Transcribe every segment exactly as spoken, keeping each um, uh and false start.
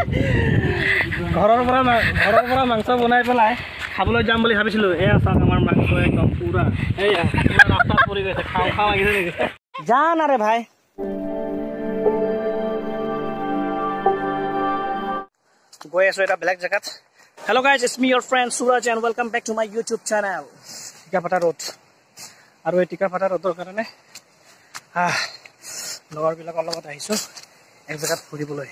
ঘৰৰ পৰা ঘৰৰ পৰা মাংস বনাই পেলাই খাবলৈ যাম বুলি ভাবিছিলো এয়া চাওক আমাৰ মাংস একদম পুৰা এইয়া ৰাস্তাত পৰি গৈছে খাও খাও লাগিছে নেকি জান আৰে ভাই গৈ আছো এটা বেলেগ জেগাত Hello guys, it's me your friend Suraj and welcome back to my YouTube channel. Tikapata Road. Aru ei Tikapata Road or karone ah logor bilak ologot ahisu ek jagat furiboloi.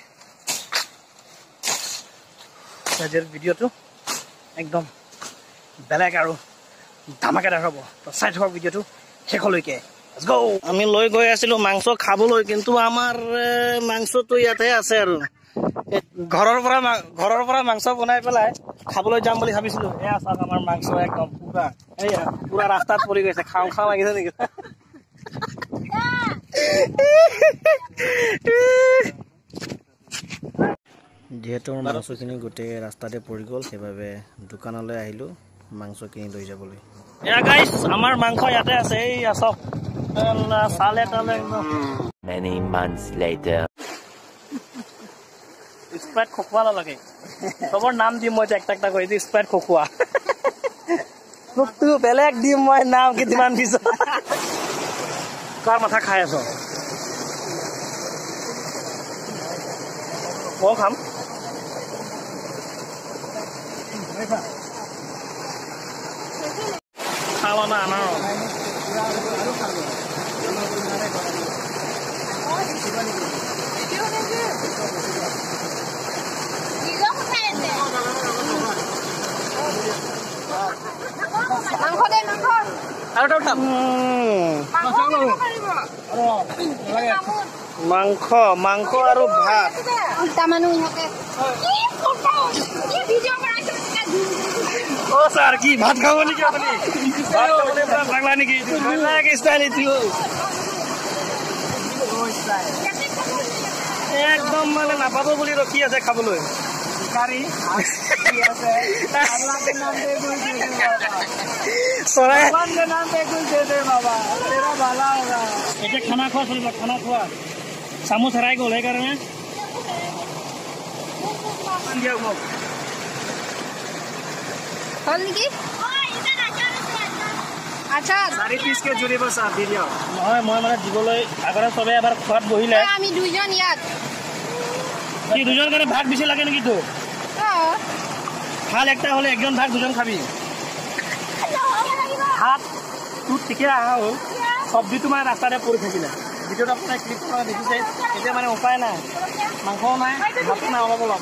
Ajer video tu ekdom beleg aru dhamakadar hobo. To sai thok video tu shekholoike. Let's go. Ami loi goi asilu mangso khaboloi kintu amar mangso tu yate ase aru ঘৰৰ পৰা ঘৰৰ পৰা মাংস বনাই পেলাই খাবলৈ যাম বুলি ভাবিছিলো এয়া চাওক আমাৰ মাংস একদম পুৰা এইয়া পুৰা ৰাস্তাত পৰি গৈছে খাও খাও লাগিছে নেকি যেহেতু মাংসখিনি গোটেই ৰাস্তাতে পৰি গ'ল সেইবাবে দোকানলৈ আহিলো মাংস কিনি লৈ যাবলৈ এয়া গাইস আমাৰ মাংস ইয়াতে আছে এইয়া চাওক সালে তালে একদম Many months later স্প্রাইট খোখোয়া লাগে সবৰ নাম দি মই একটা একটা কই দি স্প্রাইট খোখোয়া তুই বেলেগ দি মই নাম কিমান দিছ কাৰ মাথা খাই আছো ও খাম খাওয়া না আনা মাংস মাংস আৰু ভাত ও স্যার কি ভাত খাব নাকি আপনি ভাত খাবলে পুরা পাগলা নাকি পাগলা কি স্টাইল ইতিও একদম মানে নাপাবো বুলি ৰখি আছে খাবলৈ ভিখাৰী কি আছে আল্লাহ के नाम पे कोई दे दे बाबा सोरे भगवान के नाम पे कोई दे दे बाबा तेरा भला होगा एटे खाना खा चलिबा खाना खा सामू सराय गले कारण दिया गो হল নেকি আচ্ছা চাৰি পিস কে জুৰি বসা দি দিও নহয় মই মানে দিবলৈ আগৰে সবে এবাৰ খোৱাত বহিলে আমি দুইজন ইয়াত কি দুজন কাৰণে ভাগ বেছি লাগে নেকি তো খাল একটা হলে একজন ভাগ দুজন খাবি ভাত তুই ঠিকে আহা হল সবজি তোমাৰ ৰাস্তাতে পৰি থাকিলে ভিডিওটা আপোনাৰ ক্লিক কৰা দেখিছে এতিয়া মানে উপায় নাই মাংস নাই ভাত নাই অলপ অলপ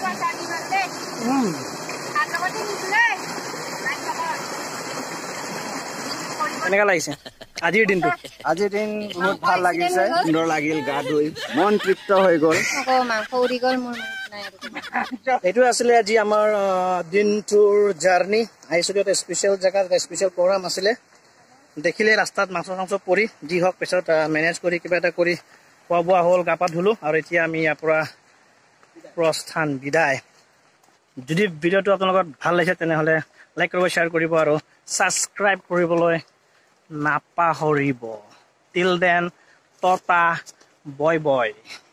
এনেকা লাগিছে আজিৰ দিনটো আজিৰ দিন বহুত ভাল লাগিছে সুন্দৰ লাগিল গা ধুই মন তৃপ্ত হৈ গ'ল মাংস উৰি গ'ল মোৰ এইটো আছিলে আজি আমাৰ দিনটোৰ জাৰ্নি আহিছোঁ এটা স্পেচিয়েল জেগাত স্পেচিয়েল প্ৰগ্ৰাম আছিলে দেখিলে ৰাস্তাত মাংস মাংস পৰি যি হওক পিছত মেনেজ কৰি কিবা এটা কৰি খোৱা বোৱা হ'ল গা পা ধুলো আৰু এতিয়া আমি ইয়াৰ পৰা প্ৰস্থান বিদায় যদি ভিডিঅ'টো আপোনালোকৰ ভাল লাগিছে তেনেহ'লে লাইক কৰিব শ্বেয়াৰ কৰিব আৰু ছাবস্ক্ৰাইব কৰিবলৈ নাপাহৰিব টিল দেন টটা বয় বয়